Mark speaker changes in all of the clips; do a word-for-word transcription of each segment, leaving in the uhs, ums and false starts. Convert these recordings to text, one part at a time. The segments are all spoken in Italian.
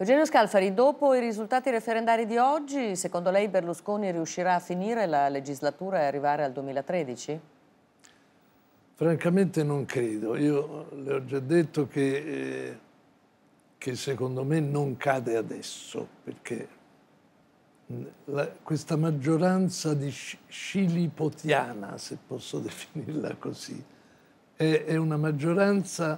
Speaker 1: Eugenio Scalfari, dopo i risultati referendari di oggi, secondo lei Berlusconi riuscirà a finire la legislatura e arrivare al duemilatredici?
Speaker 2: Francamente non credo. Io le ho già detto che, eh, che secondo me non cade adesso, perché la, questa maggioranza di scilipotiana, se posso definirla così, è, è una maggioranza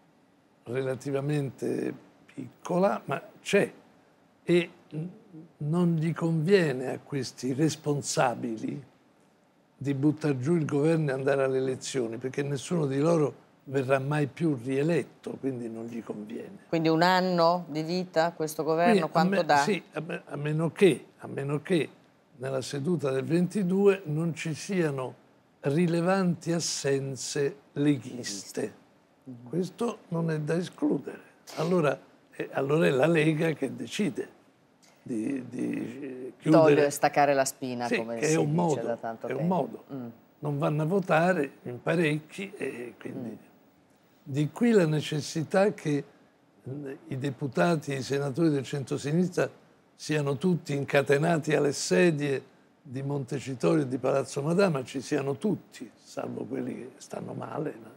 Speaker 2: relativamente piccola, ma c'è, e non gli conviene a questi responsabili di buttare giù il governo e andare alle elezioni, perché nessuno di loro verrà mai più rieletto, quindi non gli conviene.
Speaker 1: Quindi un anno di vita questo governo,
Speaker 2: Quindi,
Speaker 1: quanto
Speaker 2: me,
Speaker 1: dà?
Speaker 2: Sì, a, me, a, meno che, a meno che nella seduta del ventidue non ci siano rilevanti assenze leghiste. Mm-hmm. Questo non è da escludere. Allora, eh, allora è la Lega che decide di, di chiudere.
Speaker 1: Togliere, staccare la spina,
Speaker 2: sì,
Speaker 1: come
Speaker 2: che
Speaker 1: si
Speaker 2: è un
Speaker 1: dice
Speaker 2: modo,
Speaker 1: da tanto
Speaker 2: è
Speaker 1: tempo.
Speaker 2: un modo. Mm. Non vanno a votare in parecchi e quindi mm. di qui la necessità che i deputati e i senatori del centro-sinistra siano tutti incatenati alle sedie di Montecitorio e di Palazzo Madama, ci siano tutti, salvo quelli che stanno male. No?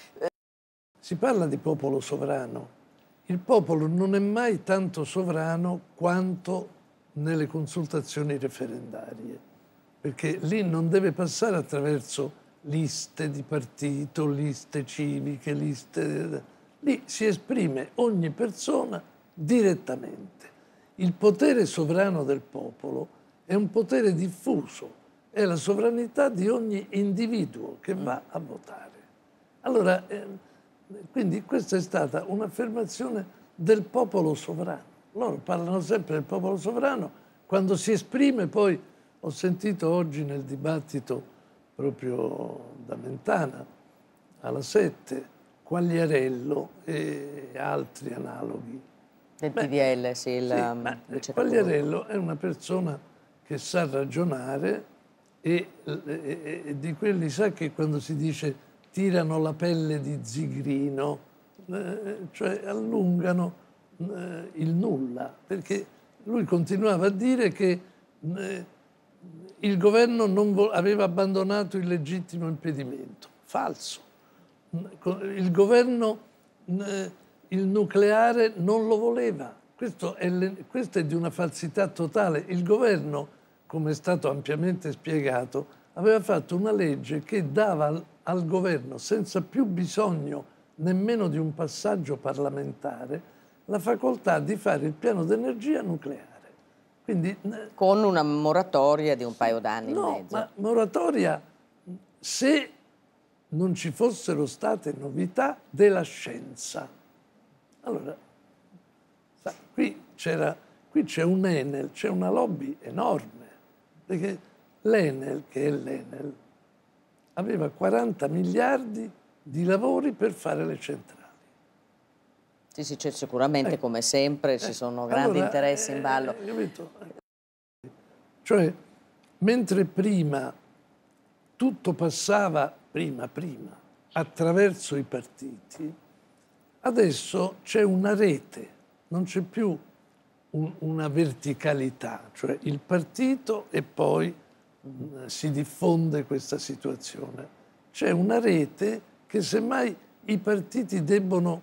Speaker 2: Si parla di popolo sovrano. Il popolo non è mai tanto sovrano quanto nelle consultazioni referendarie, perché lì non deve passare attraverso liste di partito, liste civiche, liste... Lì si esprime ogni persona direttamente. Il potere sovrano del popolo è un potere diffuso, è la sovranità di ogni individuo che va a votare. Allora, eh, quindi questa è stata un'affermazione del popolo sovrano. Loro parlano sempre del popolo sovrano, quando si esprime poi, ho sentito oggi nel dibattito proprio da Mentana, alla sette, Quagliariello e altri analoghi.
Speaker 1: Del P D L, sì. Il,
Speaker 2: sì
Speaker 1: um,
Speaker 2: Quagliariello è una persona che sa ragionare e, e, e di quelli sa che quando si dice tirano la pelle di zigrino, eh, cioè allungano eh, il nulla, perché lui continuava a dire che eh, il governo non aveva abbandonato il legittimo impedimento. Falso. Il governo eh, il nucleare non lo voleva. Questo è, le, questo è di una falsità totale. Il governo, come è stato ampiamente spiegato, aveva fatto una legge che dava al, al governo, senza più bisogno nemmeno di un passaggio parlamentare, la facoltà di fare il piano d'energia nucleare. Quindi,
Speaker 1: con una moratoria di un paio d'anni
Speaker 2: no,
Speaker 1: in mezzo.
Speaker 2: Ma moratoria, se non ci fossero state novità della scienza. Allora, sa, qui c'era, qui c'è un Enel, c'è una lobby enorme, perché l'Enel, che è l'Enel, aveva quaranta miliardi di lavori per fare le centrali.
Speaker 1: Sì, sì, c'è sicuramente, eh, come sempre, eh, ci sono grandi allora, interessi in ballo.
Speaker 2: Eh, capito? Cioè, mentre prima tutto passava, prima, prima, attraverso i partiti, adesso c'è una rete, non c'è più un, una verticalità, cioè il partito e poi mm. si diffonde questa situazione. C'è una rete che semmai i partiti debbono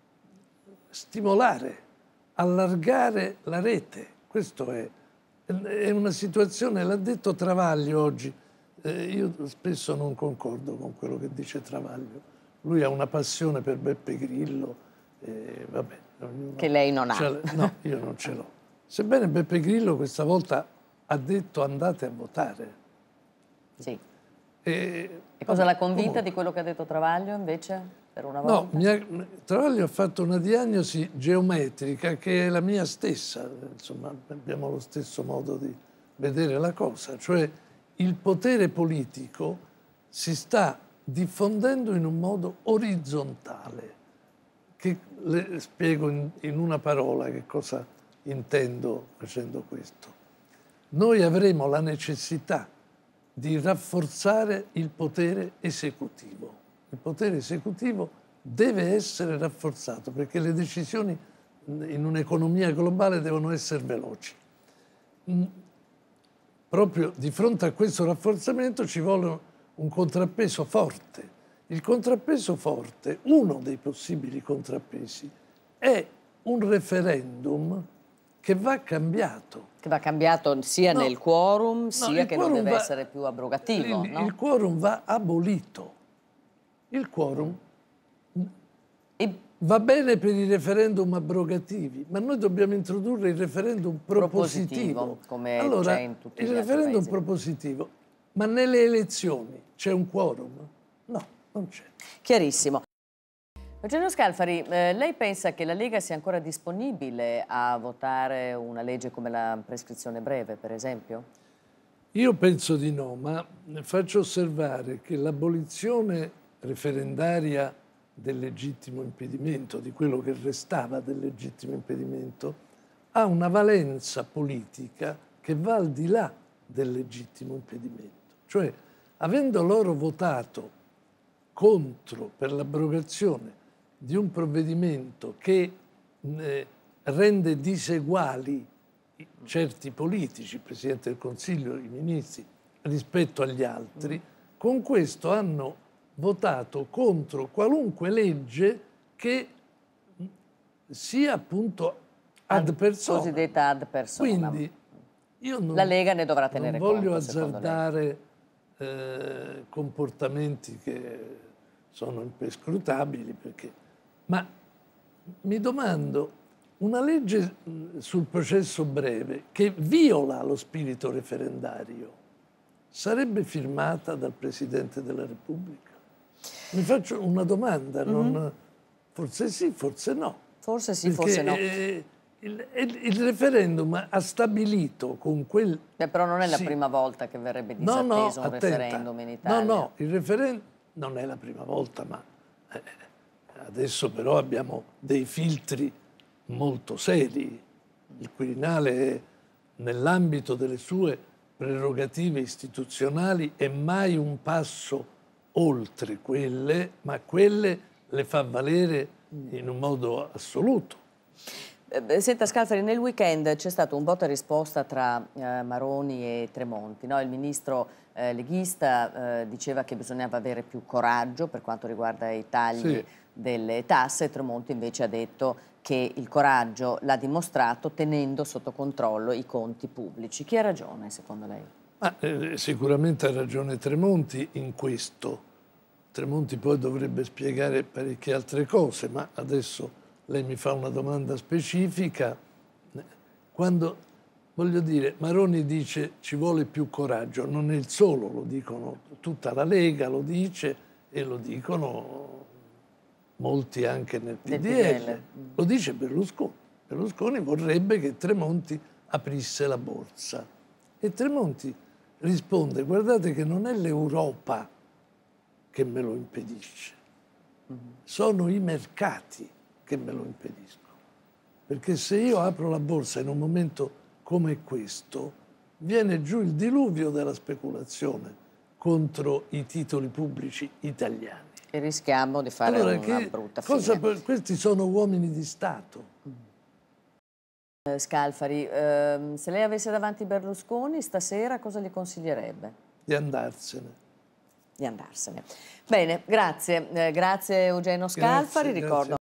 Speaker 2: stimolare, allargare la rete. Questo è, è una situazione, l'ha detto Travaglio oggi. Eh, io spesso non concordo con quello che dice Travaglio. Lui ha una passione per Beppe Grillo, eh, vabbè.
Speaker 1: Che lei non ha.
Speaker 2: No, io non ce l'ho. Sebbene Beppe Grillo questa volta ha detto andate a votare.
Speaker 1: Sì.
Speaker 2: E,
Speaker 1: e cosa
Speaker 2: vabbè,
Speaker 1: l'ha convinta
Speaker 2: comunque,
Speaker 1: di quello che ha detto Travaglio invece, per una volta?
Speaker 2: No, ha, Travaglio ha fatto una diagnosi geometrica che è la mia stessa, insomma abbiamo lo stesso modo di vedere la cosa, cioè il potere politico si sta diffondendo in un modo orizzontale, che le spiego in, in una parola che cosa intendo facendo questo. Noi avremo la necessità di rafforzare il potere esecutivo. Il potere esecutivo deve essere rafforzato perché le decisioni in un'economia globale devono essere veloci. Proprio di fronte a questo rafforzamento ci vuole un contrappeso forte. Il contrappeso forte, uno dei possibili contrappesi, è un referendum che va cambiato.
Speaker 1: Che va cambiato sia no, nel quorum, sia no, che non deve va, essere più abrogativo.
Speaker 2: Il,
Speaker 1: no?
Speaker 2: il quorum va abolito. Il quorum e... va bene per i referendum abrogativi, ma noi dobbiamo introdurre il referendum propositivo.
Speaker 1: propositivo come
Speaker 2: allora,
Speaker 1: c'è in tutti
Speaker 2: il
Speaker 1: gli
Speaker 2: referendum
Speaker 1: altri
Speaker 2: propositivo, ma nelle elezioni c'è un quorum? No, non c'è.
Speaker 1: Chiarissimo. Eugenio Scalfari, eh, lei pensa che la Lega sia ancora disponibile a votare una legge come la prescrizione breve, per esempio?
Speaker 2: Io penso di no, ma faccio osservare che l'abolizione referendaria del legittimo impedimento, di quello che restava del legittimo impedimento, ha una valenza politica che va al di là del legittimo impedimento. Cioè, avendo loro votato contro per l'abrogazione di un provvedimento che eh, rende diseguali certi politici, il Presidente del Consiglio, i ministri, rispetto agli altri, con questo hanno votato contro qualunque legge che sia appunto ad personam.
Speaker 1: Cosiddetta ad personam.
Speaker 2: Quindi io non,
Speaker 1: la Lega ne dovrà tenere
Speaker 2: non voglio
Speaker 1: conto,
Speaker 2: azzardare eh, comportamenti che sono imperscrutabili, perché, ma mi domando, una legge sul processo breve che viola lo spirito referendario sarebbe firmata dal Presidente della Repubblica? Mi faccio una domanda, non, mm-hmm. forse sì, forse no.
Speaker 1: Forse sì, forse no.
Speaker 2: Eh, il, il, il referendum ha stabilito con quel...
Speaker 1: Beh, però non è la
Speaker 2: sì.
Speaker 1: prima volta che verrebbe disatteso
Speaker 2: no, no,
Speaker 1: un
Speaker 2: attenta.
Speaker 1: referendum in Italia.
Speaker 2: No, no, il referendum non è la prima volta, ma eh, adesso però abbiamo dei filtri molto seri. Il Quirinale, nell'ambito delle sue prerogative istituzionali, è mai un passo oltre quelle, ma quelle le fa valere in un modo assoluto.
Speaker 1: Senta Scalfari, nel weekend c'è stato un voto e risposta tra eh, Maroni e Tremonti, no? Il ministro eh, leghista eh, diceva che bisognava avere più coraggio per quanto riguarda i tagli sì. delle tasse. Tremonti invece ha detto che il coraggio l'ha dimostrato tenendo sotto controllo i conti pubblici. Chi ha ragione secondo lei?
Speaker 2: Ah, eh, sicuramente ha ragione Tremonti in questo. Tremonti poi dovrebbe spiegare parecchie altre cose, ma adesso lei mi fa una domanda specifica. Quando, voglio dire, Maroni dice ci vuole più coraggio, non è il solo, lo dicono tutta la Lega, lo dice e lo dicono molti anche nel P D L. Lo dice Berlusconi. Berlusconi vorrebbe che Tremonti aprisse la borsa. E Tremonti risponde, guardate che non è l'Europa che me lo impedisce, sono i mercati che me lo impediscono. Perché se io apro la borsa in un momento come questo, viene giù il diluvio della speculazione contro i titoli pubblici italiani.
Speaker 1: E rischiamo di fare allora, una che, brutta
Speaker 2: cosa,
Speaker 1: fine.
Speaker 2: Questi sono uomini di Stato.
Speaker 1: Eh, Scalfari, ehm, se lei avesse davanti Berlusconi stasera cosa gli consiglierebbe?
Speaker 2: Di andarsene.
Speaker 1: Di andarsene. Bene, grazie. Eh, grazie Eugenio Scalfari.
Speaker 2: Grazie,
Speaker 1: Ricordo
Speaker 2: grazie.